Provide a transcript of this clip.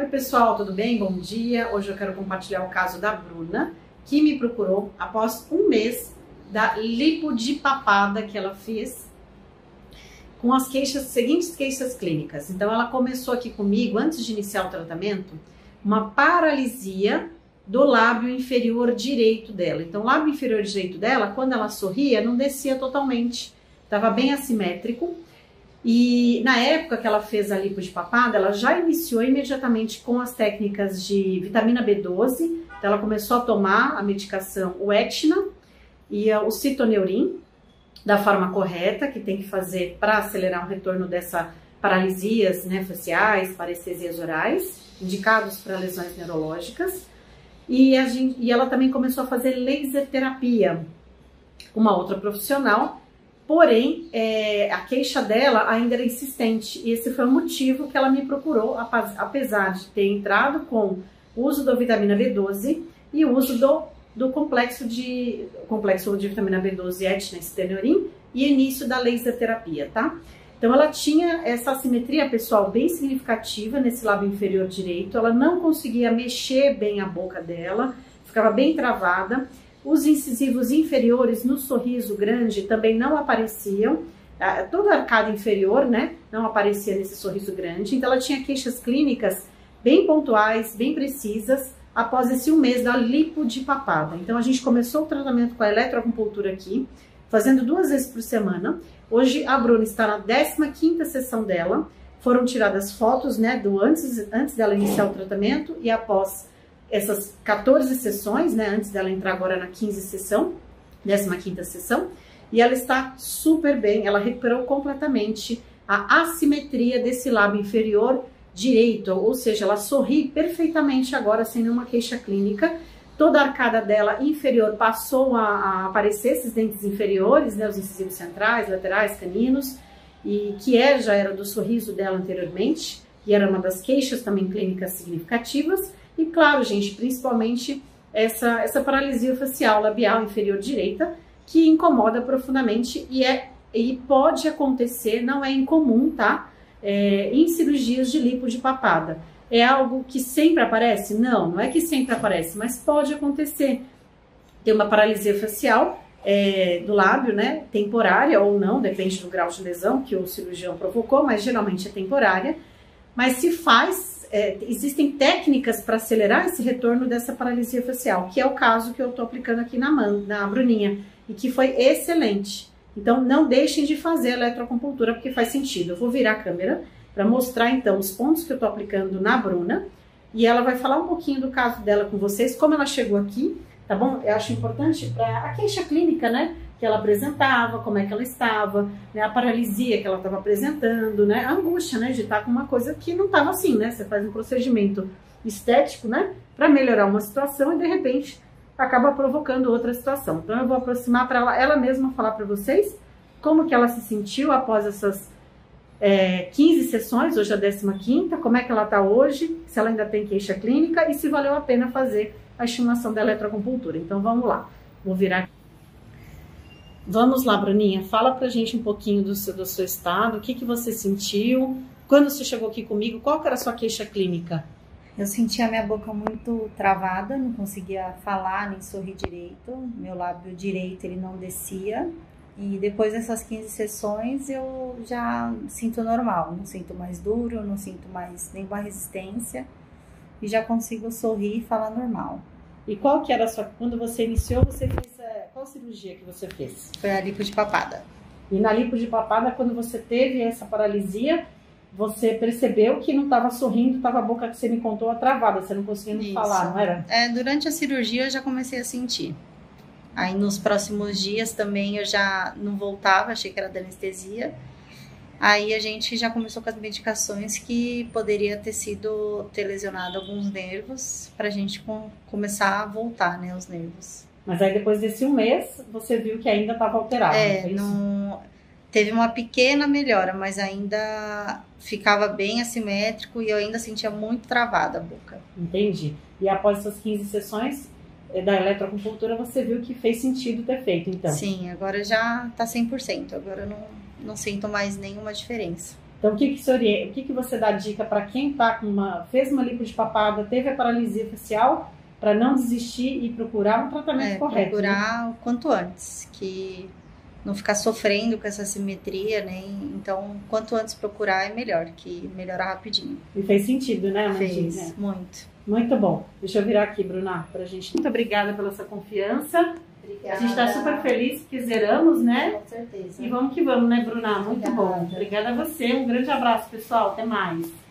pessoal, tudo bem? Bom dia! Hoje eu quero compartilhar o caso da Bruna, que me procurou após um mês da lipo de papada que ela fez com as seguintes queixas clínicas. Então ela começou aqui comigo, antes de iniciar o tratamento, uma paralisia do lábio inferior direito dela. Então o lábio inferior direito dela, quando ela sorria, não descia totalmente, estava bem assimétrico. E na época que ela fez a lipo de papada, ela já iniciou imediatamente com as técnicas de vitamina B12. Então ela começou a tomar a medicação, o Etna e o Citoneurin, da forma correta, que tem que fazer para acelerar o retorno dessas paralisias, né, faciais, parestesias orais, indicados para lesões neurológicas. E ela também começou a fazer laser terapia, uma outra profissional. Porém, a queixa dela ainda era insistente, e esse foi o motivo que ela me procurou, apesar de ter entrado com o uso da vitamina B12 e o uso do complexo de vitamina B12 Etna e Citoneurin e início da laser terapia, tá? Então ela tinha essa assimetria, pessoal, bem significativa nesse lábio inferior direito, ela não conseguia mexer bem a boca dela, ficava bem travada. Os incisivos inferiores no sorriso grande também não apareciam, toda a arcada inferior, né, não aparecia nesse sorriso grande. Então ela tinha queixas clínicas bem pontuais, bem precisas, após esse um mês da lipo de papada. Então a gente começou o tratamento com a eletroacupuntura aqui, fazendo 2 vezes por semana. Hoje a Bruna está na 15ª sessão dela, foram tiradas fotos, né, do antes dela iniciar o tratamento e após essas 14 sessões, né, antes dela entrar agora na 15ª sessão, 15ª sessão, e ela está super bem, ela recuperou completamente a assimetria desse lábio inferior direito, ou seja, ela sorri perfeitamente agora, sem nenhuma queixa clínica. Toda a arcada dela inferior passou a aparecer esses dentes inferiores, né, os incisivos centrais, laterais, caninos, e que já era do sorriso dela anteriormente, e era uma das queixas também clínicas significativas. E claro, gente, principalmente essa paralisia facial labial inferior direita, que incomoda profundamente e pode acontecer, não é incomum, tá? Em cirurgias de lipo de papada. É algo que sempre aparece? Não é que sempre aparece, mas pode acontecer. Tem uma paralisia facial do lábio, né? Temporária ou não, depende do grau de lesão que o cirurgião provocou, mas geralmente é temporária. Mas se faz... existem técnicas para acelerar esse retorno dessa paralisia facial, que é o caso que eu estou aplicando aqui na Bruninha, e que foi excelente. Então, não deixem de fazer a eletroacupuntura, porque faz sentido. Eu vou virar a câmera para mostrar, então, os pontos que eu estou aplicando na Bruna, e ela vai falar um pouquinho do caso dela com vocês, como ela chegou aqui, tá bom? Eu acho importante para a queixa clínica, né? Que ela apresentava, como é que ela estava, né, a paralisia que ela estava apresentando, né, a angústia, né, de estar com uma coisa que não estava assim, né, você faz um procedimento estético, né, para melhorar uma situação e de repente acaba provocando outra situação. Então eu vou aproximar para ela mesma falar para vocês como que ela se sentiu após essas 15 sessões, hoje é a 15ª, como é que ela está hoje, se ela ainda tem queixa clínica e se valeu a pena fazer a estimulação da eletroacupuntura. Então vamos lá, vou virar aqui. Vamos lá, Bruninha, fala pra gente um pouquinho do seu estado, o que você sentiu, quando você chegou aqui comigo, qual que era a sua queixa clínica? Eu sentia minha boca muito travada, não conseguia falar nem sorrir direito, meu lábio direito ele não descia, e depois dessas 15 sessões eu já sinto normal, não sinto mais duro, não sinto mais nenhuma resistência, e já consigo sorrir e falar normal. E qual que era a sua... Quando você iniciou, você fez... Qual cirurgia que você fez? Foi a lipo de papada. E na lipo de papada, quando você teve essa paralisia, você percebeu que não estava sorrindo, estava a boca que você me contou travada, você não conseguia falar, não era? Durante a cirurgia eu já comecei a sentir. Aí nos próximos dias também eu já não voltava, achei que era da anestesia. Aí a gente já começou com as medicações que poderia ter lesionado alguns nervos pra gente começar a voltar, né, os nervos. Mas aí depois desse um mês, você viu que ainda estava alterado, teve uma pequena melhora, mas ainda ficava bem assimétrico e eu ainda sentia muito travada a boca. Entendi. E após essas 15 sessões da eletroacupuntura, você viu que fez sentido ter feito, então? Sim, agora já tá 100%, agora eu não sinto mais nenhuma diferença. Então, o que você dá dica para quem fez uma lipo de papada, teve a paralisia facial, para não desistir e procurar um tratamento correto? Procurar, né? o quanto antes, que não ficar sofrendo com essa simetria, né? Então, quanto antes procurar é melhor, que melhora rapidinho. E fez sentido, né, Amandinha? Fez, muito. Muito bom. Deixa eu virar aqui, Bruna, pra gente. Muito obrigada pela sua confiança. Obrigada. A gente tá super feliz porque zeramos, né? Com certeza. E vamos que vamos, né, Bruna? Muito Obrigada. bom. Obrigada a você. Um grande abraço, pessoal. Até mais.